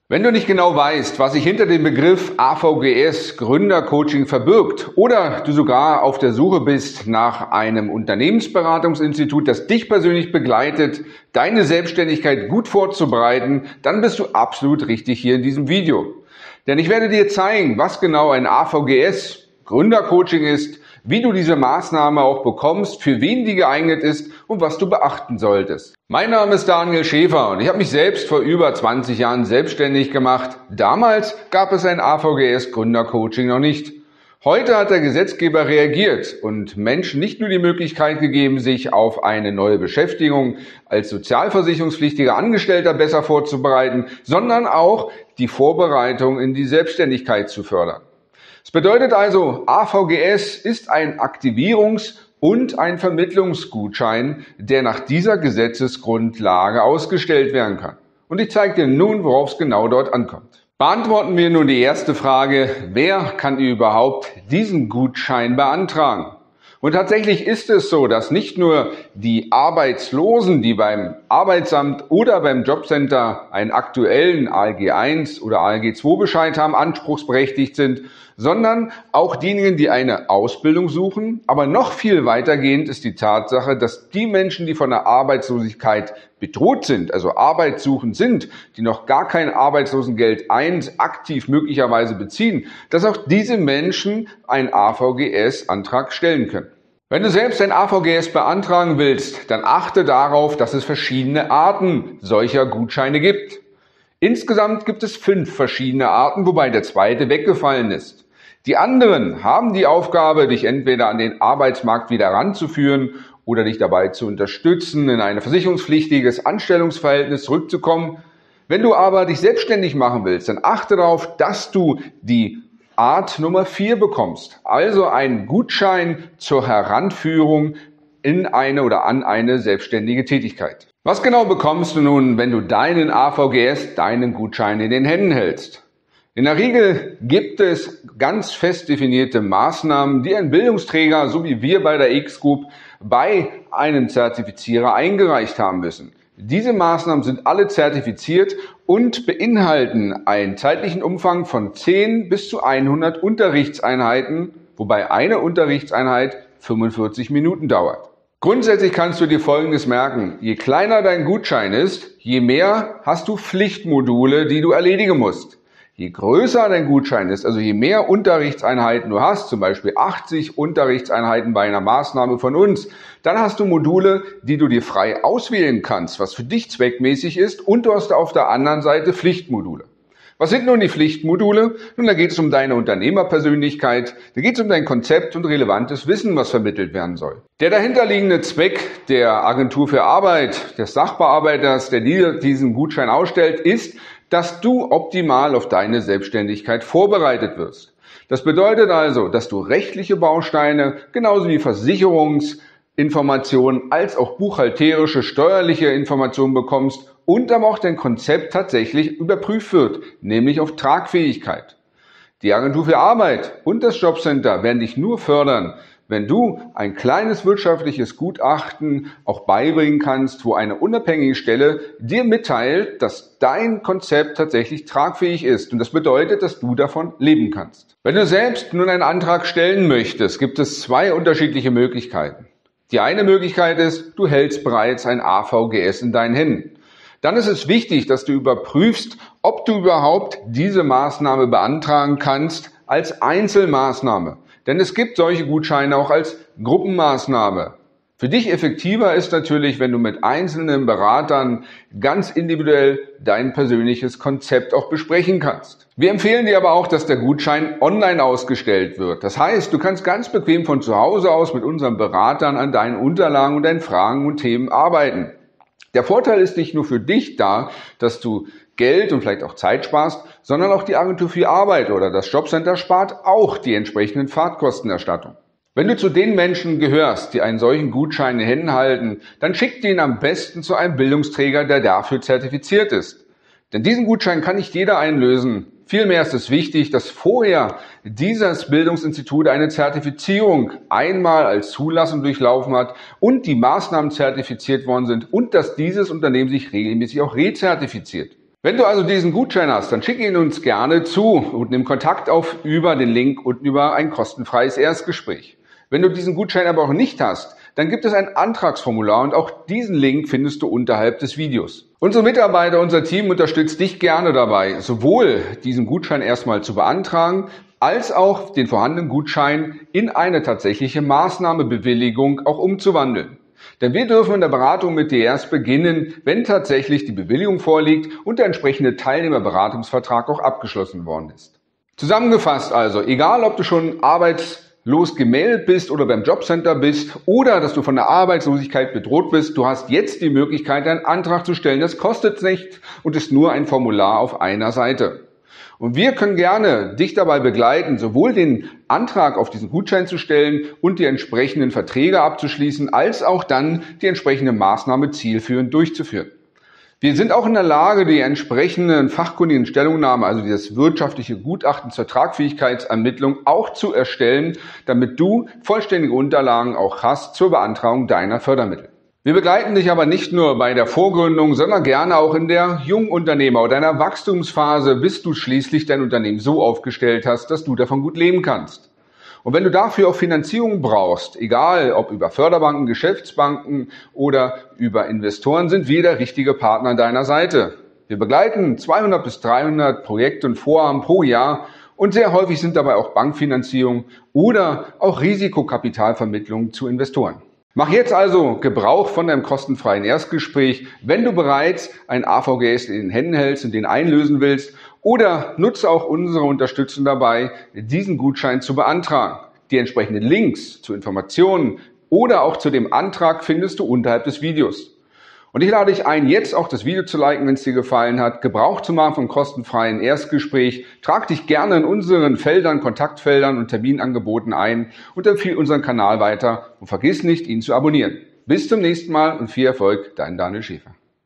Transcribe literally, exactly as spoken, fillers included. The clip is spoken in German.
Wenn du nicht genau weißt, was sich hinter dem Begriff A V G S Gründercoaching verbirgt oder du sogar auf der Suche bist nach einem Unternehmensberatungsinstitut, das dich persönlich begleitet, deine Selbstständigkeit gut vorzubereiten, dann bist du absolut richtig hier in diesem Video. Denn ich werde dir zeigen, was genau ein A V G S Gründercoaching ist, wie du diese Maßnahme auch bekommst, für wen die geeignet ist und was du beachten solltest. Mein Name ist Daniel Schäfer und ich habe mich selbst vor über zwanzig Jahren selbstständig gemacht. Damals gab es ein A V G S Gründercoaching noch nicht. Heute hat der Gesetzgeber reagiert und Menschen nicht nur die Möglichkeit gegeben, sich auf eine neue Beschäftigung als sozialversicherungspflichtiger Angestellter besser vorzubereiten, sondern auch die Vorbereitung in die Selbstständigkeit zu fördern. Das bedeutet also, A V G S ist ein Aktivierungs- und ein Vermittlungsgutschein, der nach dieser Gesetzesgrundlage ausgestellt werden kann. Und ich zeige dir nun, worauf es genau dort ankommt. Beantworten wir nun die erste Frage: Wer kann überhaupt diesen Gutschein beantragen? Und tatsächlich ist es so, dass nicht nur die Arbeitslosen, die beim Arbeitsamt oder beim Jobcenter einen aktuellen A L G eins oder A L G zwei Bescheid haben, anspruchsberechtigt sind, sondern auch diejenigen, die eine Ausbildung suchen. Aber noch viel weitergehend ist die Tatsache, dass die Menschen, die von der Arbeitslosigkeit bedroht sind, also arbeitssuchend sind, die noch gar kein Arbeitslosengeld eins aktiv möglicherweise beziehen, dass auch diese Menschen einen A V G S-Antrag stellen können. Wenn du selbst ein A V G S beantragen willst, dann achte darauf, dass es verschiedene Arten solcher Gutscheine gibt. Insgesamt gibt es fünf verschiedene Arten, wobei der zweite weggefallen ist. Die anderen haben die Aufgabe, dich entweder an den Arbeitsmarkt wieder ranzuführen oder dich dabei zu unterstützen, in ein versicherungspflichtiges Anstellungsverhältnis zurückzukommen. Wenn du aber dich selbstständig machen willst, dann achte darauf, dass du die Art Nummer vier bekommst, also einen Gutschein zur Heranführung in eine oder an eine selbstständige Tätigkeit. Was genau bekommst du nun, wenn du deinen A V G S, deinen Gutschein in den Händen hältst? In der Regel gibt es ganz fest definierte Maßnahmen, die ein Bildungsträger, so wie wir bei der X-Group, bei einem Zertifizierer eingereicht haben müssen. Diese Maßnahmen sind alle zertifiziert und beinhalten einen zeitlichen Umfang von zehn bis zu hundert Unterrichtseinheiten, wobei eine Unterrichtseinheit fünfundvierzig Minuten dauert. Grundsätzlich kannst du dir Folgendes merken: Je kleiner dein Gutschein ist, je mehr hast du Pflichtmodule, die du erledigen musst. Je größer dein Gutschein ist, also je mehr Unterrichtseinheiten du hast, zum Beispiel achtzig Unterrichtseinheiten bei einer Maßnahme von uns, dann hast du Module, die du dir frei auswählen kannst, was für dich zweckmäßig ist, und du hast auf der anderen Seite Pflichtmodule. Was sind nun die Pflichtmodule? Nun, da geht es um deine Unternehmerpersönlichkeit, da geht es um dein Konzept und relevantes Wissen, was vermittelt werden soll. Der dahinterliegende Zweck der Agentur für Arbeit, des Sachbearbeiters, der diesen Gutschein ausstellt, ist, dass du optimal auf deine Selbstständigkeit vorbereitet wirst. Das bedeutet also, dass du rechtliche Bausteine, genauso wie Versicherungsinformationen, als auch buchhalterische, steuerliche Informationen bekommst und aber auch dein Konzept tatsächlich überprüft wird, nämlich auf Tragfähigkeit. Die Agentur für Arbeit und das Jobcenter werden dich nur fördern, wenn du ein kleines wirtschaftliches Gutachten auch beibringen kannst, wo eine unabhängige Stelle dir mitteilt, dass dein Konzept tatsächlich tragfähig ist. Und das bedeutet, dass du davon leben kannst. Wenn du selbst nun einen Antrag stellen möchtest, gibt es zwei unterschiedliche Möglichkeiten. Die eine Möglichkeit ist, du hältst bereits ein A V G S in deinen Händen. Dann ist es wichtig, dass du überprüfst, ob du überhaupt diese Maßnahme beantragen kannst als Einzelmaßnahme. Denn es gibt solche Gutscheine auch als Gruppenmaßnahme. Für dich effektiver ist natürlich, wenn du mit einzelnen Beratern ganz individuell dein persönliches Konzept auch besprechen kannst. Wir empfehlen dir aber auch, dass der Gutschein online ausgestellt wird. Das heißt, du kannst ganz bequem von zu Hause aus mit unseren Beratern an deinen Unterlagen und deinen Fragen und Themen arbeiten. Der Vorteil ist nicht nur für dich da, dass du Geld und vielleicht auch Zeit sparst, sondern auch die Agentur für Arbeit oder das Jobcenter spart auch die entsprechenden Fahrtkostenerstattung. Wenn du zu den Menschen gehörst, die einen solchen Gutschein in den Händen halten, dann schick ihn am besten zu einem Bildungsträger, der dafür zertifiziert ist. Denn diesen Gutschein kann nicht jeder einlösen. Vielmehr ist es wichtig, dass vorher dieses Bildungsinstitut eine Zertifizierung einmal als Zulassung durchlaufen hat und die Maßnahmen zertifiziert worden sind und dass dieses Unternehmen sich regelmäßig auch rezertifiziert. Wenn du also diesen Gutschein hast, dann schick ihn uns gerne zu und nimm Kontakt auf über den Link und über ein kostenfreies Erstgespräch. Wenn du diesen Gutschein aber auch nicht hast, dann gibt es ein Antragsformular und auch diesen Link findest du unterhalb des Videos. Unsere Mitarbeiter, unser Team unterstützt dich gerne dabei, sowohl diesen Gutschein erstmal zu beantragen, als auch den vorhandenen Gutschein in eine tatsächliche Maßnahmebewilligung auch umzuwandeln. Denn wir dürfen in der Beratung mit dir erst beginnen, wenn tatsächlich die Bewilligung vorliegt und der entsprechende Teilnehmerberatungsvertrag auch abgeschlossen worden ist. Zusammengefasst also, egal ob du schon arbeitslos gemeldet bist oder beim Jobcenter bist oder dass du von der Arbeitslosigkeit bedroht bist, du hast jetzt die Möglichkeit, einen Antrag zu stellen. Das kostet nichts und ist nur ein Formular auf einer Seite. Und wir können gerne dich dabei begleiten, sowohl den Antrag auf diesen Gutschein zu stellen und die entsprechenden Verträge abzuschließen, als auch dann die entsprechende Maßnahme zielführend durchzuführen. Wir sind auch in der Lage, die entsprechenden fachkundigen Stellungnahmen, also dieses wirtschaftliche Gutachten zur Tragfähigkeitsermittlung, auch zu erstellen, damit du vollständige Unterlagen auch hast zur Beantragung deiner Fördermittel. Wir begleiten dich aber nicht nur bei der Vorgründung, sondern gerne auch in der Jungunternehmer- oder deiner Wachstumsphase, bis du schließlich dein Unternehmen so aufgestellt hast, dass du davon gut leben kannst. Und wenn du dafür auch Finanzierung brauchst, egal ob über Förderbanken, Geschäftsbanken oder über Investoren, sind wir der richtige Partner an deiner Seite. Wir begleiten zweihundert bis dreihundert Projekte und Vorhaben pro Jahr und sehr häufig sind dabei auch Bankfinanzierung oder auch Risikokapitalvermittlung zu Investoren. Mach jetzt also Gebrauch von deinem kostenfreien Erstgespräch, wenn du bereits ein A V G S in den Händen hältst und den einlösen willst, oder nutze auch unsere Unterstützung dabei, diesen Gutschein zu beantragen. Die entsprechenden Links zu Informationen oder auch zu dem Antrag findest du unterhalb des Videos. Und ich lade dich ein, jetzt auch das Video zu liken, wenn es dir gefallen hat, Gebrauch zu machen vom kostenfreien Erstgespräch. Trag dich gerne in unseren Feldern, Kontaktfeldern und Terminangeboten ein und empfehle unseren Kanal weiter und vergiss nicht, ihn zu abonnieren. Bis zum nächsten Mal und viel Erfolg, dein Daniel Schäfer.